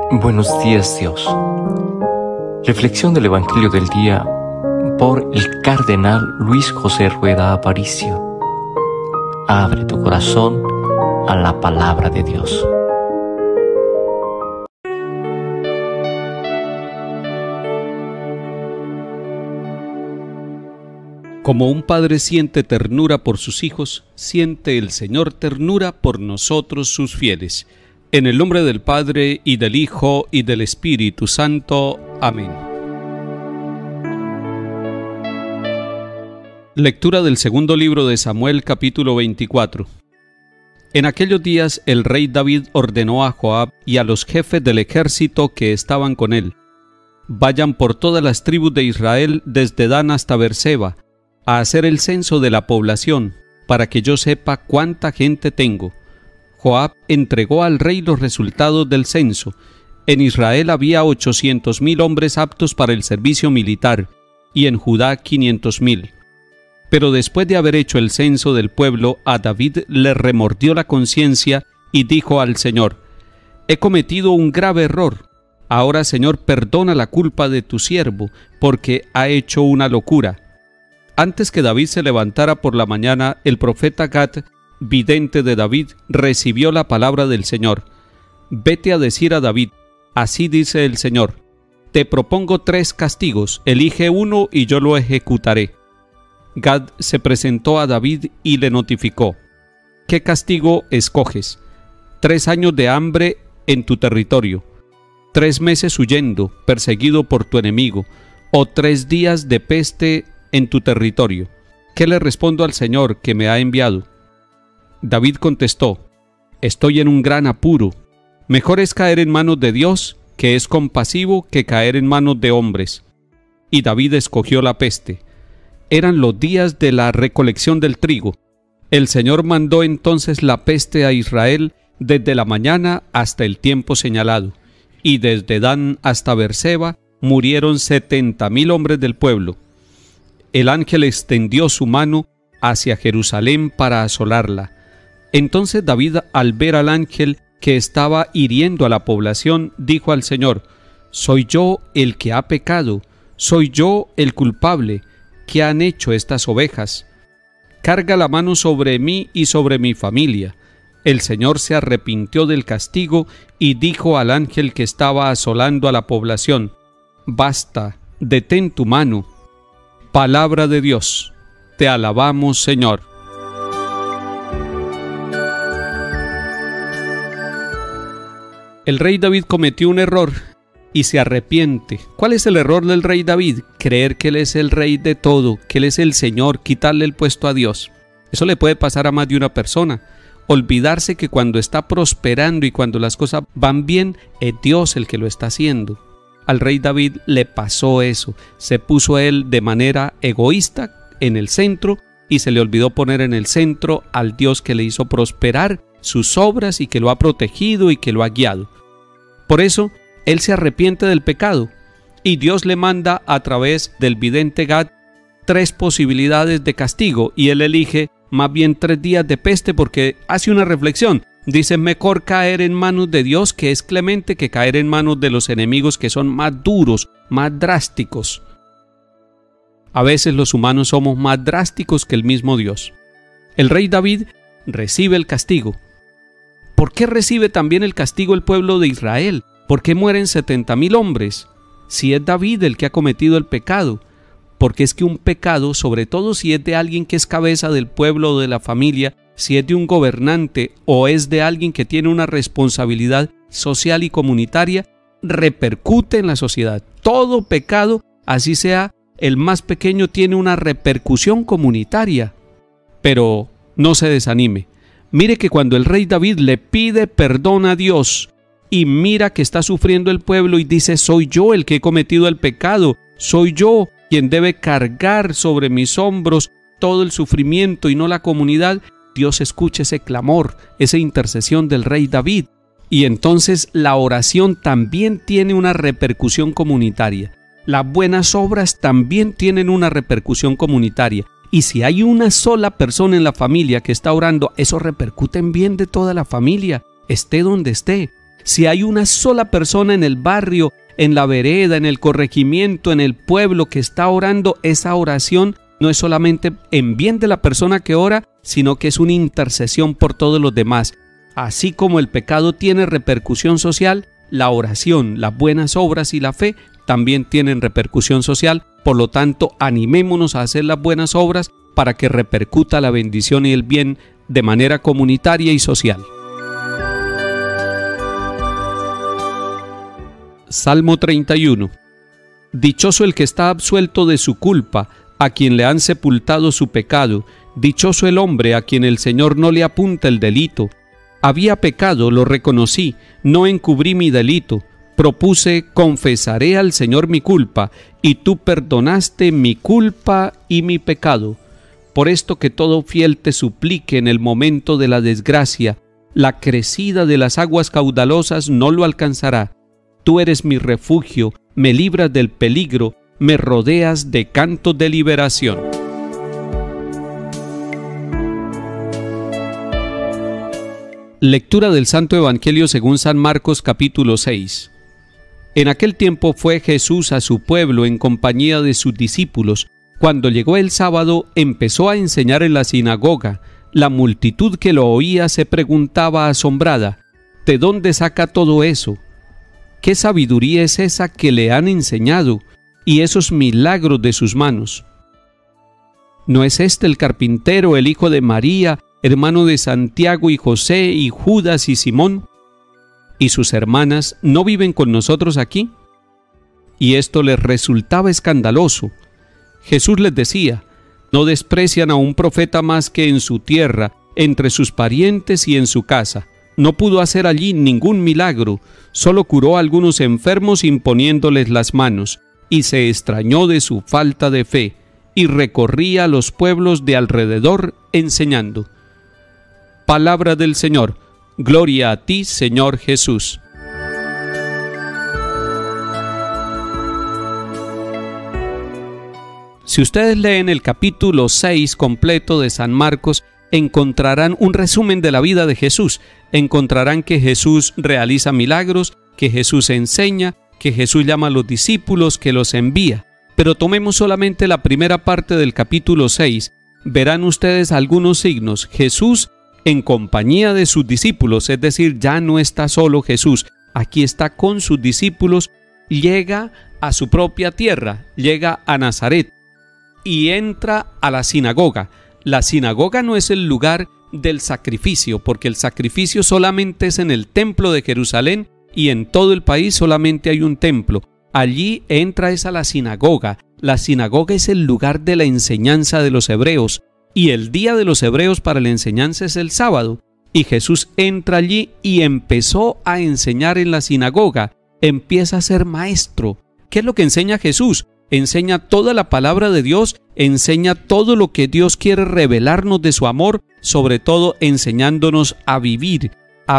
Buenos días, Dios. Reflexión del Evangelio del día por el Cardenal Luis José Rueda Aparicio. Abre tu corazón a la palabra de Dios. Como un padre siente ternura por sus hijos, siente el Señor ternura por nosotros sus fieles. En el nombre del Padre, y del Hijo, y del Espíritu Santo. Amén. Lectura del segundo libro de Samuel, capítulo 24. En aquellos días el rey David ordenó a Joab y a los jefes del ejército que estaban con él: vayan por todas las tribus de Israel, desde Dan hasta Beerseba, a hacer el censo de la población, para que yo sepa cuánta gente tengo. Joab entregó al rey los resultados del censo. En Israel había 800,000 hombres aptos para el servicio militar, y en Judá 500,000. Pero después de haber hecho el censo del pueblo, a David le remordió la conciencia y dijo al Señor: he cometido un grave error. Ahora, Señor, perdona la culpa de tu siervo, porque ha hecho una locura. Antes que David se levantara por la mañana, el profeta Gad, vidente de David, recibió la palabra del Señor: vete a decir a David, así dice el Señor, te propongo 3 castigos, elige uno y yo lo ejecutaré. Gad se presentó a David y le notificó: ¿qué castigo escoges? 3 años de hambre en tu territorio, 3 meses huyendo, perseguido por tu enemigo, o 3 días de peste en tu territorio. ¿Qué le respondo al Señor que me ha enviado? David contestó: estoy en un gran apuro. Mejor es caer en manos de Dios, que es compasivo, que caer en manos de hombres. Y David escogió la peste. Eran los días de la recolección del trigo. El Señor mandó entonces la peste a Israel desde la mañana hasta el tiempo señalado, y desde Dan hasta Beerseba murieron 70,000 hombres del pueblo. El ángel extendió su mano hacia Jerusalén para asolarla. Entonces David, al ver al ángel que estaba hiriendo a la población, dijo al Señor: soy yo el que ha pecado, soy yo el culpable. ¿Qué han hecho estas ovejas? Carga la mano sobre mí y sobre mi familia. El Señor se arrepintió del castigo y dijo al ángel que estaba asolando a la población: basta, detén tu mano. Palabra de Dios. Te alabamos, Señor. El rey David cometió un error y se arrepiente. ¿Cuál es el error del rey David? Creer que él es el rey de todo, que él es el Señor, quitarle el puesto a Dios. Eso le puede pasar a más de una persona. Olvidarse que cuando está prosperando y cuando las cosas van bien, es Dios el que lo está haciendo. Al rey David le pasó eso. Se puso él de manera egoísta en el centro y se le olvidó poner en el centro al Dios que le hizo prosperar sus obras y que lo ha protegido y que lo ha guiado. Por eso, él se arrepiente del pecado y Dios le manda a través del vidente Gad 3 posibilidades de castigo, y él elige más bien 3 días de peste porque hace una reflexión. Dice: mejor caer en manos de Dios, que es clemente, que caer en manos de los enemigos, que son más duros, más drásticos. A veces los humanos somos más drásticos que el mismo Dios. El rey David recibe el castigo. ¿Por qué recibe también el castigo el pueblo de Israel? ¿Por qué mueren 70,000 hombres? Si es David el que ha cometido el pecado. Porque es que un pecado, sobre todo si es de alguien que es cabeza del pueblo o de la familia, si es de un gobernante o es de alguien que tiene una responsabilidad social y comunitaria, repercute en la sociedad. Todo pecado, así sea el más pequeño, tiene una repercusión comunitaria. Pero no se desanime. Mire que cuando el rey David le pide perdón a Dios y mira que está sufriendo el pueblo y dice: soy yo el que he cometido el pecado, soy yo quien debe cargar sobre mis hombros todo el sufrimiento y no la comunidad, Dios escucha ese clamor, esa intercesión del rey David. Y entonces la oración también tiene una repercusión comunitaria. Las buenas obras también tienen una repercusión comunitaria. Y si hay una sola persona en la familia que está orando, eso repercute en bien de toda la familia, esté donde esté. Si hay una sola persona en el barrio, en la vereda, en el corregimiento, en el pueblo que está orando, esa oración no es solamente en bien de la persona que ora, sino que es una intercesión por todos los demás. Así como el pecado tiene repercusión social, la oración, las buenas obras y la fe también tienen repercusión social. Por lo tanto, animémonos a hacer las buenas obras para que repercuta la bendición y el bien de manera comunitaria y social. Salmo 31. Dichoso el que está absuelto de su culpa, a quien le han sepultado su pecado. Dichoso el hombre a quien el Señor no le apunta el delito. Había pecado, lo reconocí, no encubrí mi delito. Propuse, confesaré al Señor mi culpa, y tú perdonaste mi culpa y mi pecado. Por esto que todo fiel te suplique en el momento de la desgracia, la crecida de las aguas caudalosas no lo alcanzará. Tú eres mi refugio, me libras del peligro, me rodeas de cantos de liberación. Lectura del Santo Evangelio según San Marcos capítulo 6. En aquel tiempo fue Jesús a su pueblo en compañía de sus discípulos. Cuando llegó el sábado, empezó a enseñar en la sinagoga. La multitud que lo oía se preguntaba asombrada: ¿de dónde saca todo eso? ¿Qué sabiduría es esa que le han enseñado y esos milagros de sus manos? ¿No es este el carpintero, el hijo de María, hermano de Santiago y José y Judas y Simón? ¿Y sus hermanas no viven con nosotros aquí? Y esto les resultaba escandaloso. Jesús les decía: no desprecian a un profeta más que en su tierra, entre sus parientes y en su casa. No pudo hacer allí ningún milagro, solo curó a algunos enfermos imponiéndoles las manos, y se extrañó de su falta de fe, y recorría los pueblos de alrededor enseñando. Palabra del Señor. Gloria a ti, Señor Jesús. Si ustedes leen el capítulo 6 completo de San Marcos, encontrarán un resumen de la vida de Jesús. Encontrarán que Jesús realiza milagros, que Jesús enseña, que Jesús llama a los discípulos, que los envía. Pero tomemos solamente la primera parte del capítulo 6. Verán ustedes algunos signos. Jesús en compañía de sus discípulos, es decir, ya no está solo Jesús, aquí está con sus discípulos, llega a su propia tierra, llega a Nazaret y entra a la sinagoga. La sinagoga no es el lugar del sacrificio, porque el sacrificio solamente es en el templo de Jerusalén y en todo el país solamente hay un templo. Allí entra a la sinagoga. La sinagoga es el lugar de la enseñanza de los hebreos. Y el día de los hebreos para la enseñanza es el sábado. Y Jesús entra allí y empezó a enseñar en la sinagoga. Empieza a ser maestro. ¿Qué es lo que enseña Jesús? Enseña toda la palabra de Dios, enseña todo lo que Dios quiere revelarnos de su amor, sobre todo enseñándonos a vivir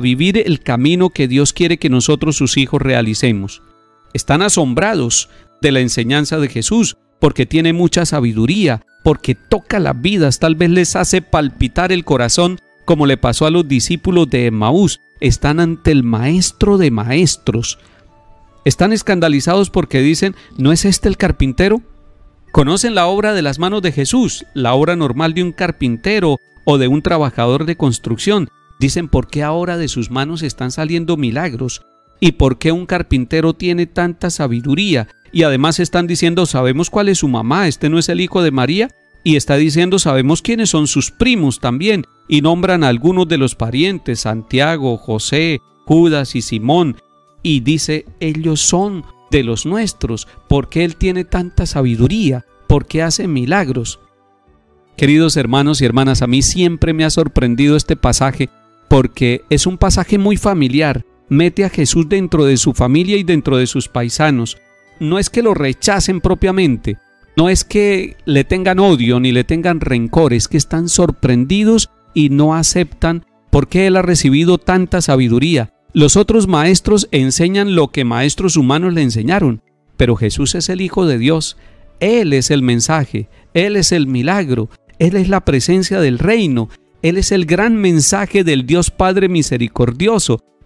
el camino que Dios quiere que nosotros sus hijos realicemos. Están asombrados de la enseñanza de Jesús, porque tiene mucha sabiduría, porque toca las vidas, tal vez les hace palpitar el corazón, como le pasó a los discípulos de Emaús. Están ante el maestro de maestros. Están escandalizados porque dicen: ¿no es este el carpintero? Conocen la obra de las manos de Jesús, la obra normal de un carpintero o de un trabajador de construcción. Dicen: ¿por qué ahora de sus manos están saliendo milagros? ¿Y por qué un carpintero tiene tanta sabiduría? Y además están diciendo: sabemos cuál es su mamá, este no es el hijo de María. Y está diciendo: sabemos quiénes son sus primos también. Y nombran a algunos de los parientes: Santiago, José, Judas y Simón. Y dice: ellos son de los nuestros. ¿Por qué él tiene tanta sabiduría? ¿Por qué hace milagros? Queridos hermanos y hermanas, a mí siempre me ha sorprendido este pasaje, porque es un pasaje muy familiar. Mete a Jesús dentro de su familia y dentro de sus paisanos. No es que lo rechacen propiamente, no es que le tengan odio ni le tengan rencor, es que están sorprendidos y no aceptan por qué él ha recibido tanta sabiduría. Los otros maestros enseñan lo que maestros humanos le enseñaron, pero Jesús es el Hijo de Dios. Él es el mensaje, Él es el milagro, Él es la presencia del reino, Él es el gran mensaje del Dios Padre misericordioso.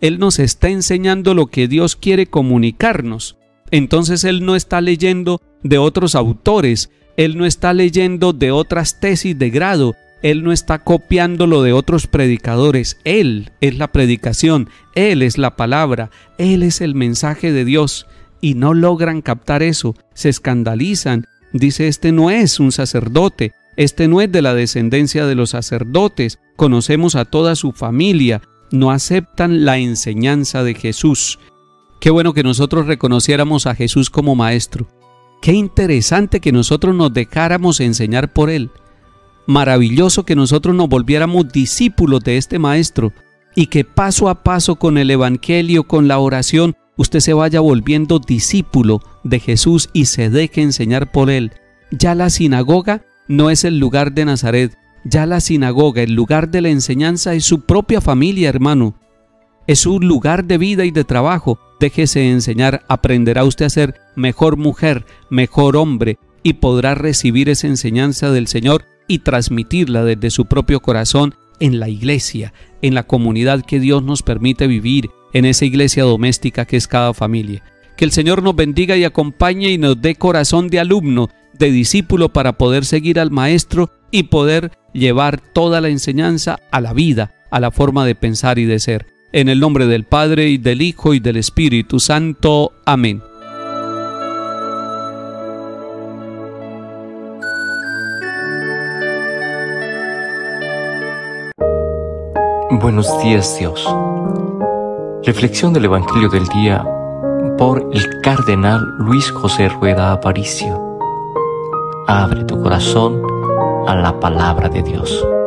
Él nos está enseñando lo que Dios quiere comunicarnos. Entonces Él no está leyendo de otros autores, Él no está leyendo de otras tesis de grado, Él no está copiando lo de otros predicadores. Él es la predicación, Él es la palabra, Él es el mensaje de Dios. Y no logran captar eso, se escandalizan. Dice, este no es un sacerdote, este no es de la descendencia de los sacerdotes, conocemos a toda su familia, no aceptan la enseñanza de Jesús. Qué bueno que nosotros reconociéramos a Jesús como maestro. Qué interesante que nosotros nos dejáramos enseñar por Él. Maravilloso que nosotros nos volviéramos discípulos de este maestro y que paso a paso con el evangelio, con la oración, usted se vaya volviendo discípulo de Jesús y se deje enseñar por Él. Ya la sinagoga no es el lugar de Nazaret, ya la sinagoga, el lugar de la enseñanza es su propia familia, hermano. Es un lugar de vida y de trabajo. Déjese enseñar, aprenderá usted a ser mejor mujer, mejor hombre y podrá recibir esa enseñanza del Señor y transmitirla desde su propio corazón en la iglesia, en la comunidad que Dios nos permite vivir, en esa iglesia doméstica que es cada familia. Que el Señor nos bendiga y acompañe y nos dé corazón de alumno, de discípulo para poder seguir al Maestro y poder llevar toda la enseñanza a la vida, a la forma de pensar y de ser. En el nombre del Padre, y del Hijo, y del Espíritu Santo. Amén. Buenos días, Dios. Reflexión del Evangelio del día por el Cardenal Luis José Rueda Aparicio. Abre tu corazón a la palabra de Dios.